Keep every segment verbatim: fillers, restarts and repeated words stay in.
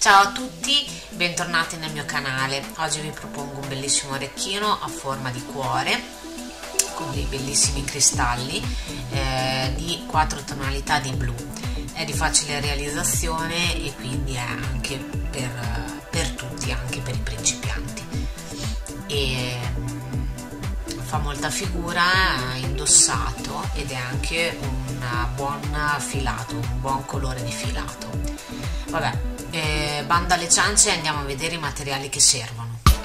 Ciao a tutti, bentornati nel mio canale. Oggi vi propongo un bellissimo orecchino a forma di cuore con dei bellissimi cristalli eh, di quattro tonalità di blu. È di facile realizzazione e quindi è anche per, per tutti, anche per i principianti. E fa molta figura, è indossato ed è anche un buon filato, un buon colore di filato. Vabbè, eh, bando alle ciance e andiamo a vedere i materiali che servono.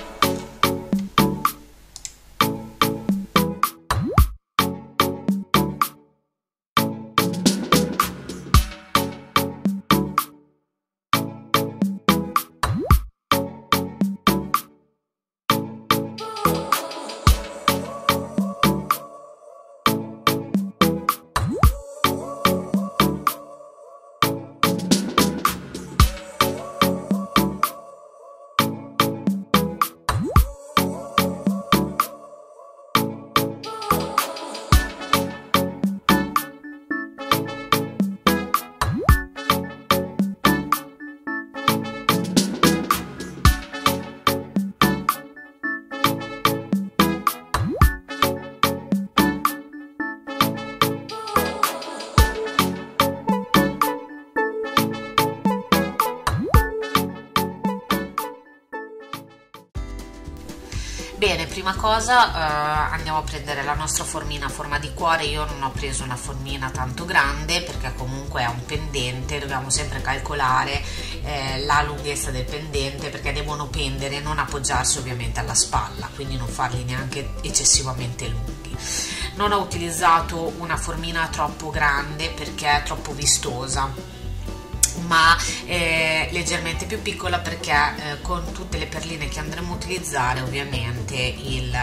Bene, prima cosa eh, andiamo a prendere la nostra formina a forma di cuore. Io non ho preso una formina tanto grande perché comunque è un pendente, dobbiamo sempre calcolare eh, la lunghezza del pendente perché devono pendere e non appoggiarsi ovviamente alla spalla, quindi non farli neanche eccessivamente lunghi. Non ho utilizzato una formina troppo grande perché è troppo vistosa, ma eh, leggermente più piccola perché eh, con tutte le perline che andremo a utilizzare ovviamente il,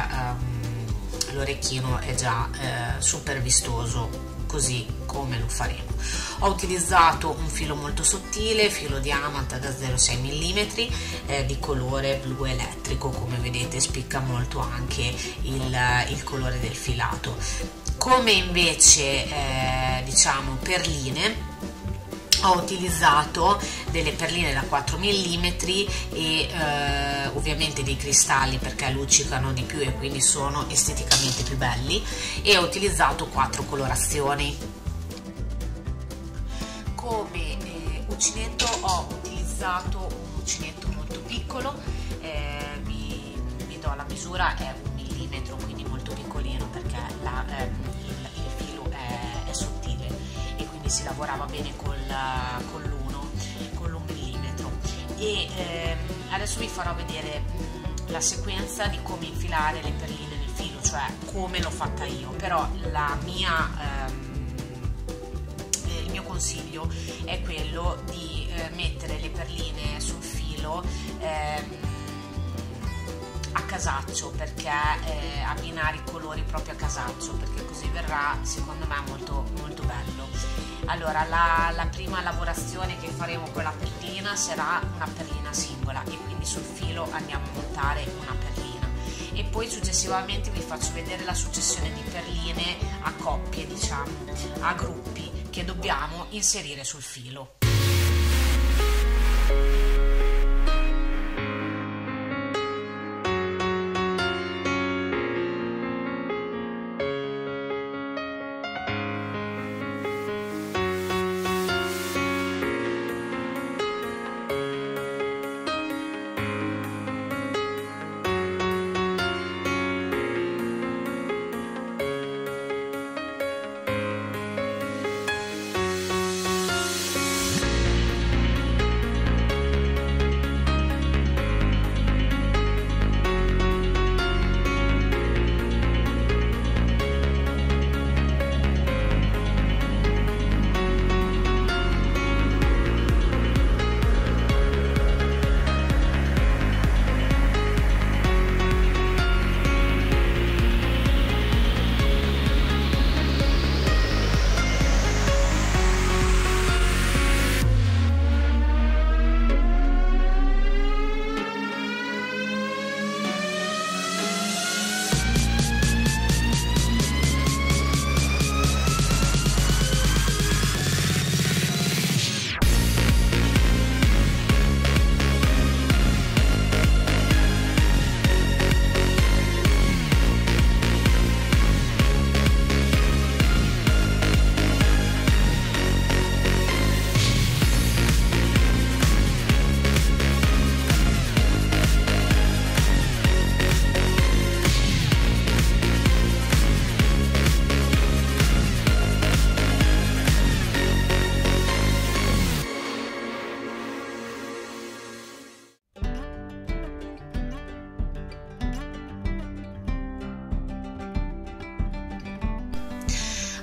um, l'orecchino è già eh, super vistoso così come lo faremo. Ho utilizzato un filo molto sottile, filo diamant da zero virgola sei millimetri eh, di colore blu elettrico, come vedete spicca molto anche il, il colore del filato. Come invece eh, diciamo perline, ho utilizzato delle perline da quattro millimetri e eh, ovviamente dei cristalli perché luccicano di più e quindi sono esteticamente più belli, e ho utilizzato quattro colorazioni. Come eh, uncinetto ho utilizzato un uncinetto molto piccolo, eh, vi, vi do la misura, è un millimetro, quindi molto piccolino perché la, eh, il, il filo è, è sottile e quindi si lavorava bene con con l'uno con l'un millimetro. E ehm, adesso vi farò vedere mh, la sequenza di come infilare le perline nel filo, cioè come l'ho fatta io, però la mia ehm, il mio consiglio è quello di eh, mettere le perline sul filo ehm, a casaccio, perché eh, abbinare i colori proprio a casaccio, perché così verrà secondo me molto molto bello. Allora la, la prima lavorazione che faremo con la perlina sarà una perlina singola e quindi sul filo andiamo a montare una perlina e poi successivamente vi faccio vedere la successione di perline a coppie, diciamo a gruppi, che dobbiamo inserire sul filo.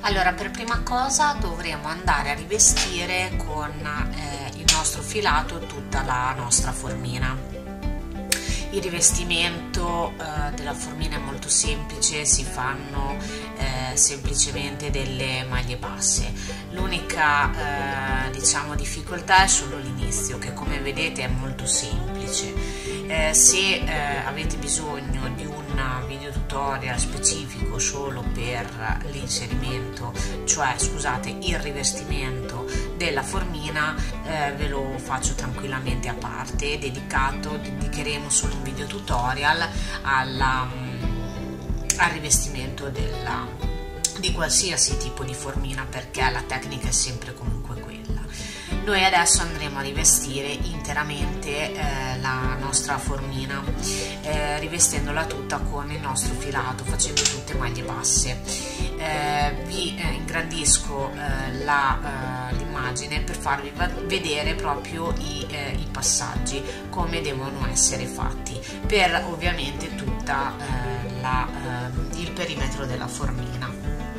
Allora, per prima cosa dovremo andare a rivestire con eh, il nostro filato tutta la nostra formina. Il rivestimento eh, della formina è molto semplice, si fanno eh, semplicemente delle maglie basse. L'unica eh, diciamo difficoltà è solo l'inizio, che come vedete è molto semplice. Eh, se eh, avete bisogno di un video tutorial specifico solo per l'inserimento, cioè scusate il rivestimento della formina, eh, ve lo faccio tranquillamente a parte, dedicato, dedicheremo solo un video tutorial alla, al rivestimento della, di qualsiasi tipo di formina, perché la tecnica è sempre comunque quella. Noi adesso andremo a rivestire interamente eh, la nostra formina, eh, rivestendola tutta con il nostro filato, facendo tutte maglie basse. Eh, vi eh, ingrandisco eh, l'immagine eh, per farvi vedere proprio i, eh, i passaggi, come devono essere fatti, per ovviamente tutta eh, la, eh, il perimetro della formina.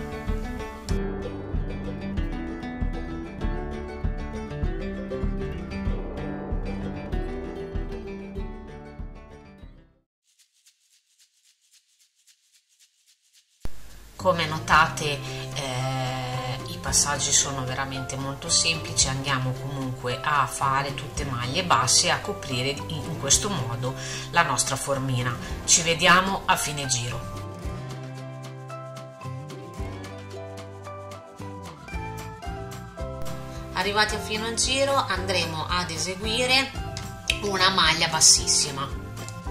Come notate eh, i passaggi sono veramente molto semplici, andiamo comunque a fare tutte maglie basse, a coprire in questo modo la nostra formina. Ci vediamo a fine giro. Arrivati a fine giro andremo ad eseguire una maglia bassissima.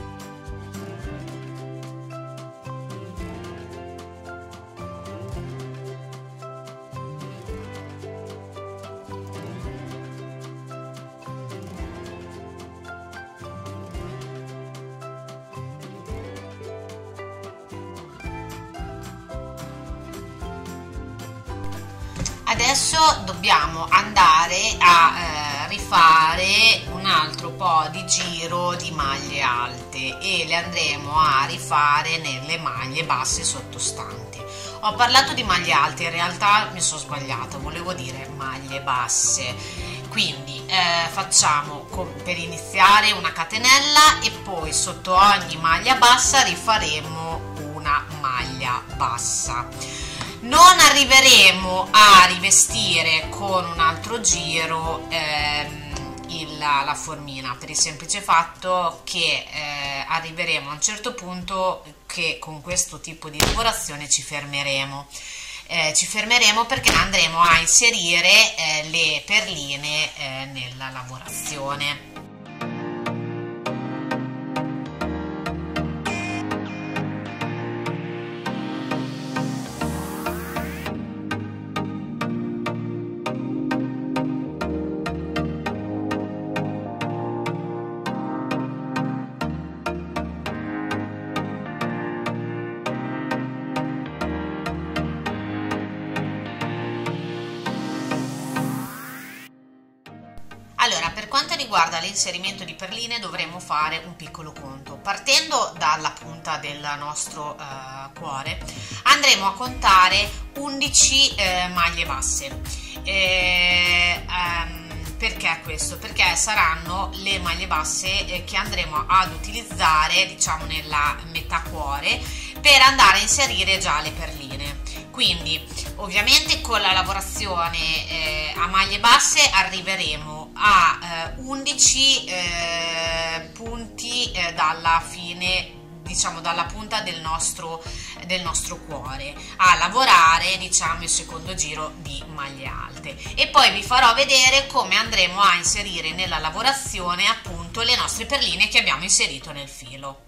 Adesso dobbiamo andare a eh, rifare un altro po' di giro di maglie alte e le andremo a rifare nelle maglie basse sottostanti. Ho parlato di maglie alte, in realtà mi sono sbagliata, volevo dire maglie basse. Quindi eh, facciamo con, per iniziare una catenella e poi sotto ogni maglia bassa rifaremo una maglia bassa. Non arriveremo a rivestire con un altro giro ehm, il, la formina, per il semplice fatto che eh, arriveremo a un certo punto che con questo tipo di lavorazione ci fermeremo. Eh, ci fermeremo perché andremo a inserire eh, le perline eh, nella lavorazione. Allora, per quanto riguarda l'inserimento di perline dovremo fare un piccolo conto. Partendo dalla punta del nostro eh, cuore andremo a contare undici eh, maglie basse. E, ehm, perché questo? Perché saranno le maglie basse eh, che andremo ad utilizzare, diciamo, nella metà cuore per andare a inserire già le perline. Quindi ovviamente con la lavorazione eh, a maglie basse arriveremo a eh, undici eh, punti eh, dalla fine, diciamo dalla punta del nostro, del nostro cuore, a lavorare, diciamo, il secondo giro di maglie alte, e poi vi farò vedere come andremo a inserire nella lavorazione appunto le nostre perline che abbiamo inserito nel filo.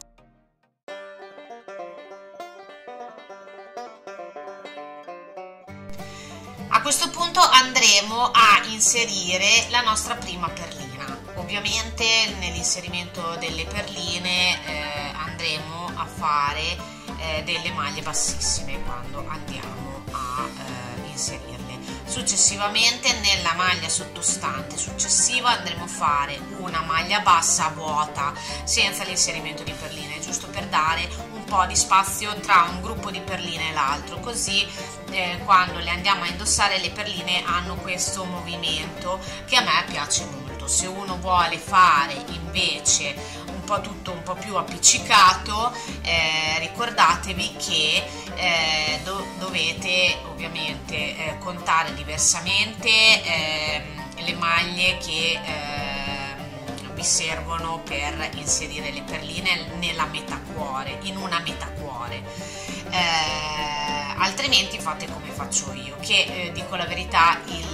A questo punto andremo a inserire la nostra prima perlina. Ovviamente nell'inserimento delle perline eh, andremo a fare eh, delle maglie bassissime quando andiamo a eh, inserirle. Successivamente nella maglia sottostante successiva andremo a fare una maglia bassa vuota senza l'inserimento di perline, giusto per dare un po' di spazio tra un gruppo di perline e l'altro, così eh, quando le andiamo a indossare le perline hanno questo movimento che a me piace molto. Se uno vuole fare invece un po' tutto un po' più appiccicato, eh, ricordatevi che eh, do, dovete ovviamente eh, contare diversamente eh, le maglie che eh, vi servono per inserire le perline nella metà cuore, in una metà cuore. Eh, altrimenti fate come faccio io, che eh, dico la verità, il,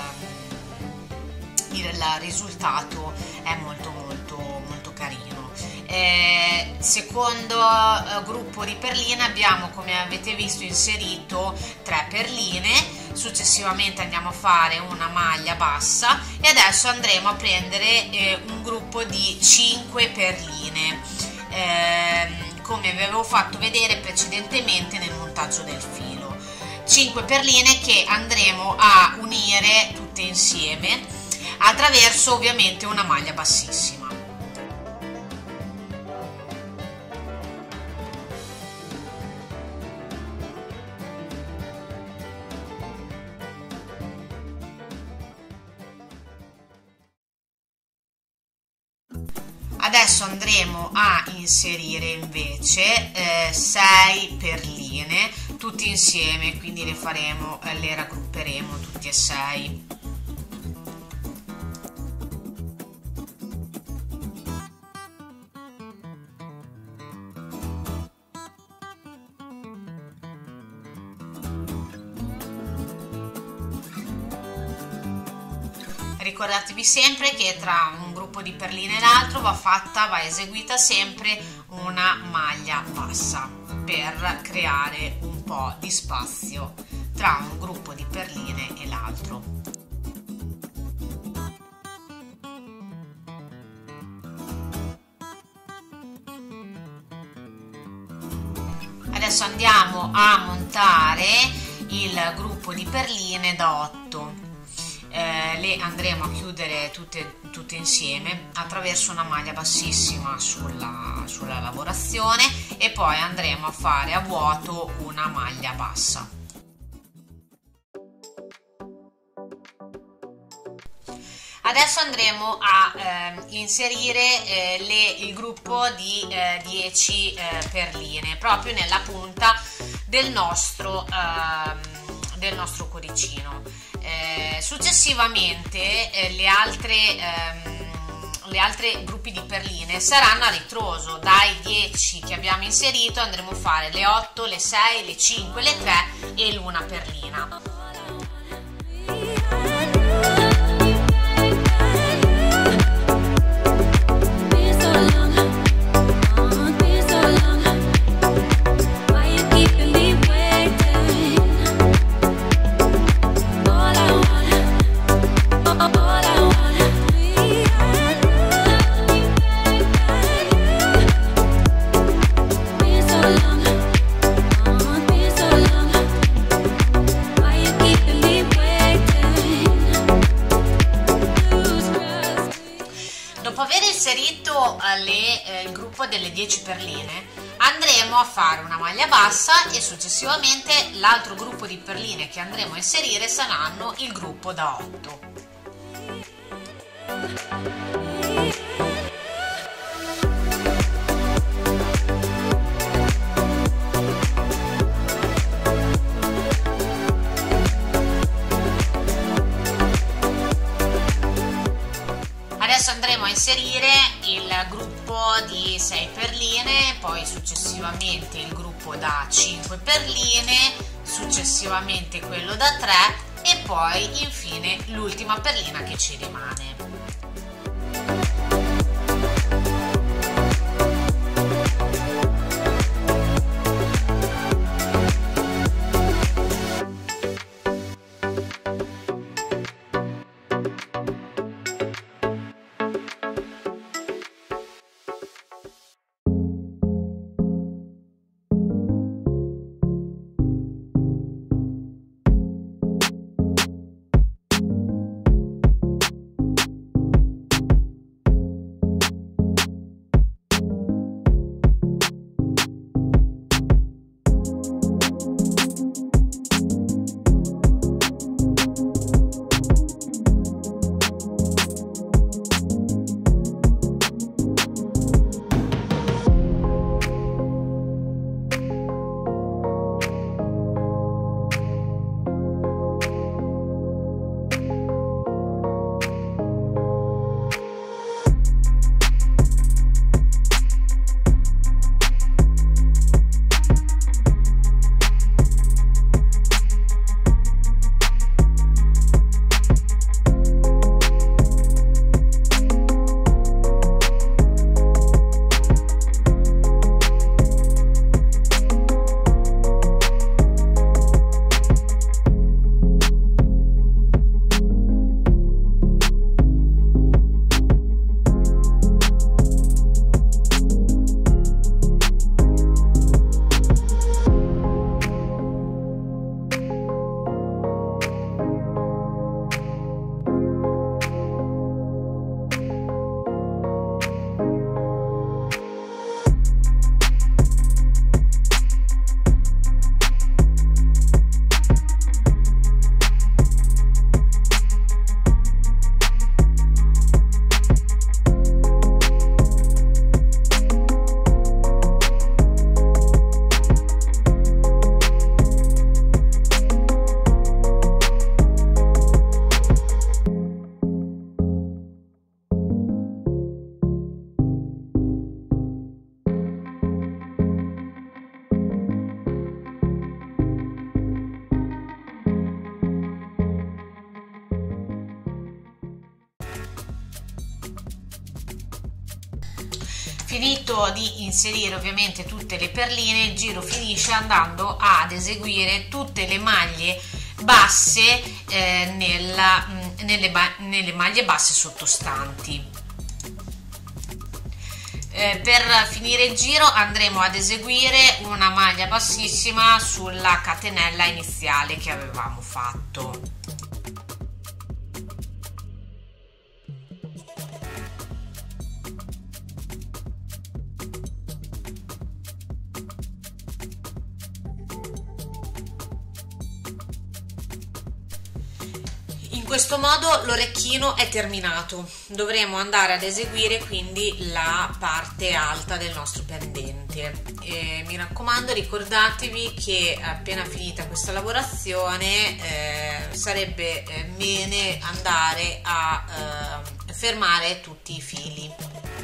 eh, il risultato è molto molto molto carino. Eh, secondo eh, gruppo di perline abbiamo, come avete visto, inserito tre perline. Successivamente andiamo a fare una maglia bassa e adesso andremo a prendere eh, un gruppo di cinque perline, eh, come vi avevo fatto vedere precedentemente nel montaggio del filo. cinque perline che andremo a unire tutte insieme attraverso ovviamente una maglia bassissima. Adesso andremo a inserire invece eh, sei perline tutte insieme, quindi le faremo, eh, le raggrupperemo tutti e sei. Ricordatevi sempre che tra un gruppo di perline e l'altro va fatta, va eseguita sempre una maglia bassa per creare un po' di spazio tra un gruppo di perline e l'altro. Adesso andiamo a montare il gruppo di perline da otto. Eh, le andremo a chiudere tutte, tutte insieme attraverso una maglia bassissima sulla, sulla lavorazione e poi andremo a fare a vuoto una maglia bassa. Adesso andremo a eh, inserire eh, le, il gruppo di eh, dieci eh, perline proprio nella punta del nostro, eh, del nostro cuoricino. Eh, successivamente eh, le altre ehm, le altre gruppi di perline saranno a ritroso. Dai dieci che abbiamo inserito andremo a fare le otto, le sei, le cinque, le tre e l'una perlina. Inserito le, eh, il gruppo delle dieci perline andremo a fare una maglia bassa e successivamente l'altro gruppo di perline che andremo a inserire saranno il gruppo da otto. Adesso andremo a inserire il gruppo di sei perline, poi successivamente il gruppo da cinque perline, successivamente quello da tre e poi infine l'ultima perlina che ci rimane. Finito di inserire ovviamente tutte le perline, il giro finisce andando ad eseguire tutte le maglie basse eh, nella, nelle, nelle maglie basse sottostanti. Eh, per finire il giro andremo ad eseguire una maglia bassissima sulla catenella iniziale che avevamo fatto. In questo modo l'orecchino è terminato, dovremo andare ad eseguire quindi la parte alta del nostro pendente. E mi raccomando, ricordatevi che appena finita questa lavorazione eh, sarebbe eh, bene andare a eh, fermare tutti i fili.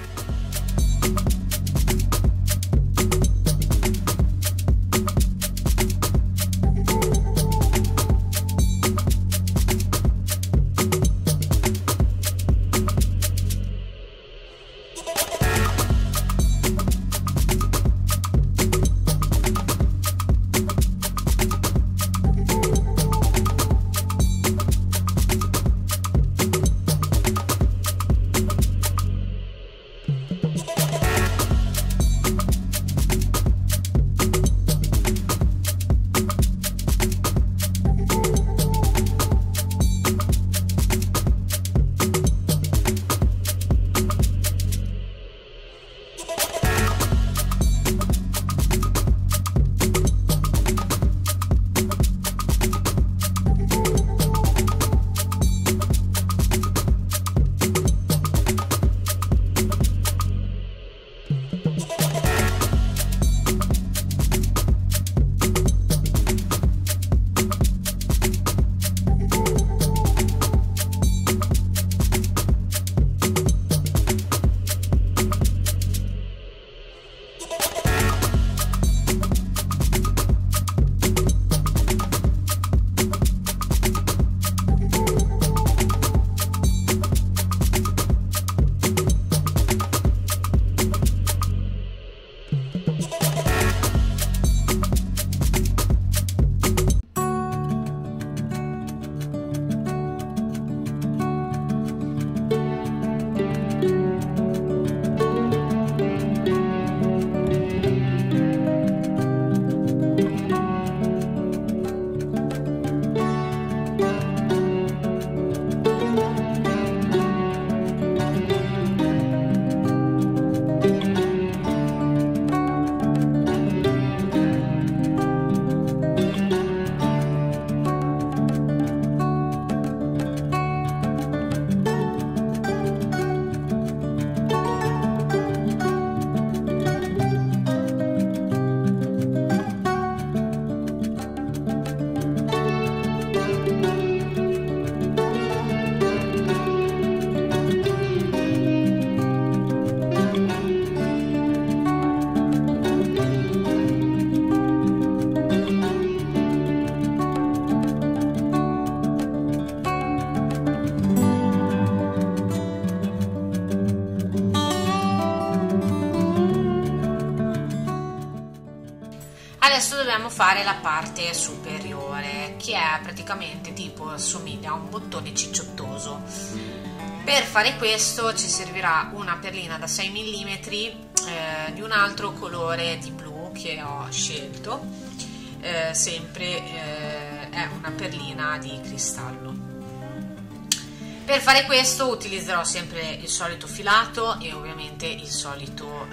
Adesso dobbiamo fare la parte superiore, che è praticamente tipo, assomiglia a un bottone cicciottoso. Per fare questo ci servirà una perlina da sei millimetri eh, di un altro colore di blu che ho scelto, eh, sempre eh, è una perlina di cristallo. Per fare questo utilizzerò sempre il solito filato e ovviamente il solito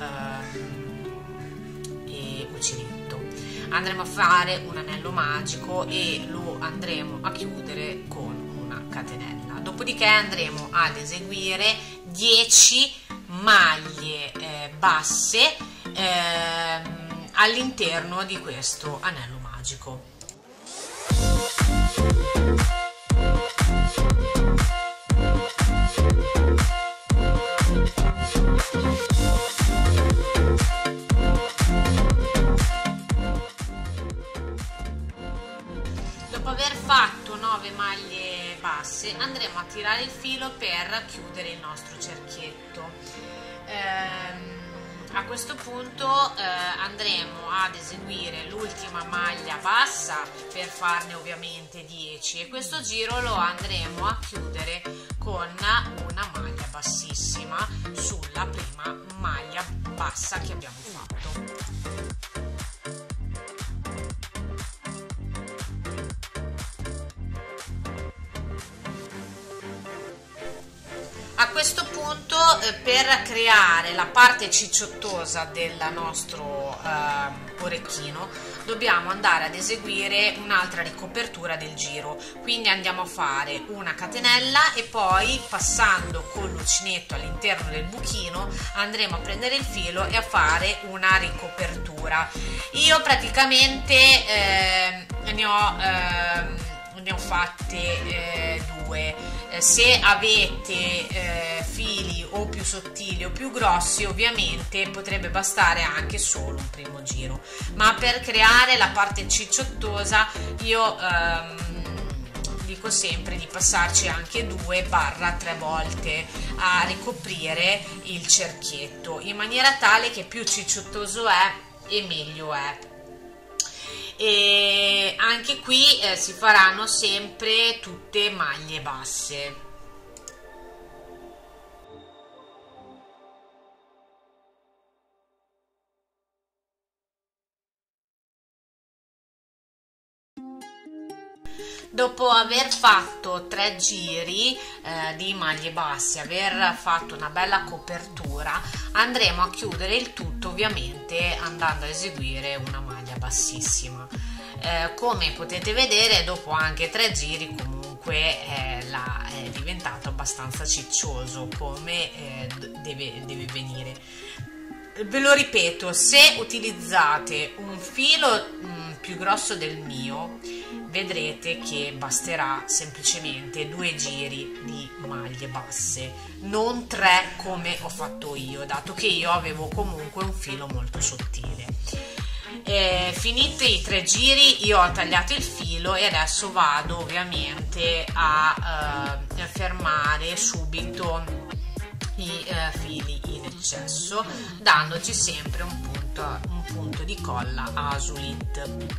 eh, uncinetto. Andremo a fare un anello magico e lo andremo a chiudere con una catenella. Dopodiché andremo ad eseguire dieci maglie eh, basse eh, all'interno di questo anello magico. Dopo aver fatto nove maglie basse andremo a tirare il filo per chiudere il nostro cerchietto. Ehm, A questo punto eh, andremo ad eseguire l'ultima maglia bassa per farne ovviamente dieci, e questo giro lo andremo a chiudere con una maglia bassissima sulla prima maglia bassa che abbiamo fatto. A questo punto eh, per creare la parte cicciottosa del nostro eh, orecchino dobbiamo andare ad eseguire un'altra ricopertura del giro, quindi andiamo a fare una catenella e poi, passando con l'uncinetto all'interno del buchino, andremo a prendere il filo e a fare una ricopertura. Io praticamente eh, ne ho eh, ne ho fatte eh, due. Eh, se avete eh, fili o più sottili o più grossi, ovviamente potrebbe bastare anche solo un primo giro, ma per creare la parte cicciottosa io ehm, dico sempre di passarci anche due barra tre volte a ricoprire il cerchietto, in maniera tale che più cicciottoso è e meglio è. E anche qui eh, si faranno sempre tutte maglie basse. Dopo aver fatto tre giri eh, di maglie basse, aver fatto una bella copertura, andremo a chiudere il tutto ovviamente andando a eseguire una maglia bassissima. Eh, come potete vedere, dopo anche tre giri comunque eh, la, è diventato abbastanza ciccioso come eh, deve, deve venire. Ve lo ripeto, se utilizzate un filo mh, più grosso del mio, vedrete che basterà semplicemente due giri di maglie basse, non tre come ho fatto io, dato che io avevo comunque un filo molto sottile. E finiti i tre giri io ho tagliato il filo e adesso vado ovviamente a eh, fermare subito i eh, fili in eccesso, dandoci sempre un punto, un punto di colla Azulit.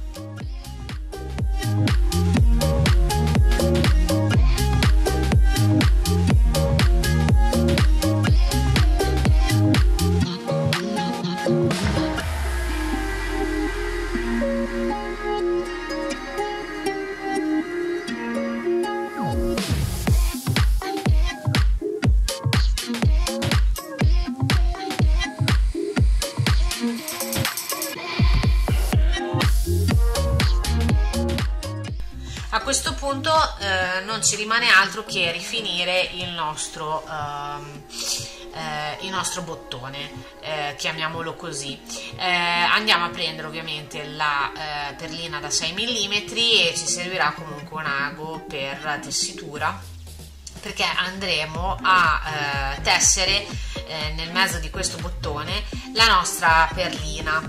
A questo punto eh, non ci rimane altro che rifinire il nostro, ehm, eh, il nostro bottone, eh, chiamiamolo così. Eh, andiamo a prendere ovviamente la eh, perlina da sei millimetri e ci servirà comunque un ago per tessitura, perché andremo a eh, tessere eh, nel mezzo di questo bottone la nostra perlina.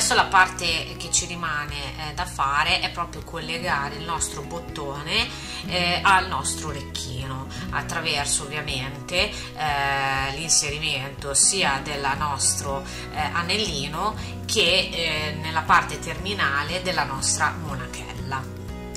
adesso la parte che ci rimane eh, da fare è proprio collegare il nostro bottone eh, al nostro orecchino attraverso ovviamente eh, l'inserimento sia del nostro eh, anellino che eh, nella parte terminale della nostra monachella.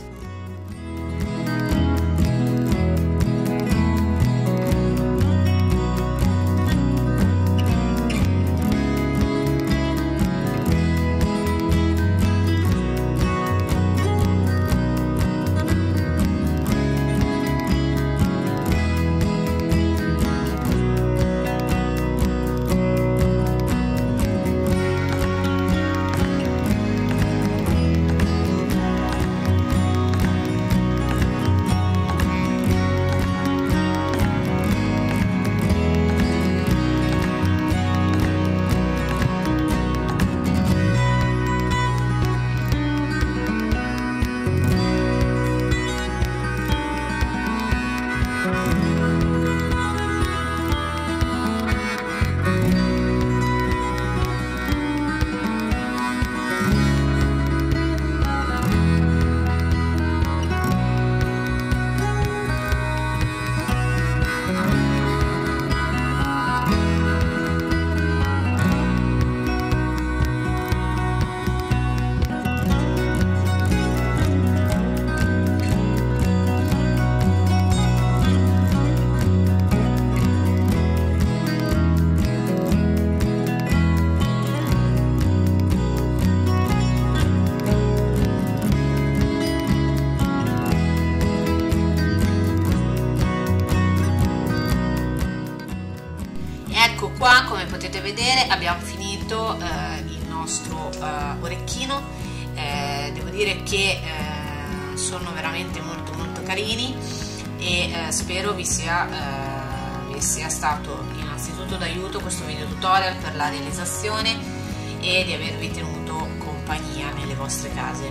Ecco qua, come potete vedere, abbiamo finito eh, il nostro eh, orecchino. Eh, devo dire che eh, sono veramente molto molto carini e eh, spero vi sia, eh, vi sia stato innanzitutto d'aiuto questo video tutorial per la realizzazione e di avervi tenuto compagnia nelle vostre case.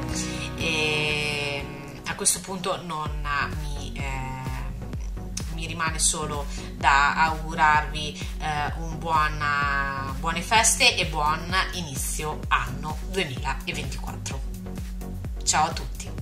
E a questo punto non mi eh, mi rimane solo da augurarvi eh, un buon, buone feste e buon inizio anno duemilaventiquattro. Ciao a tutti!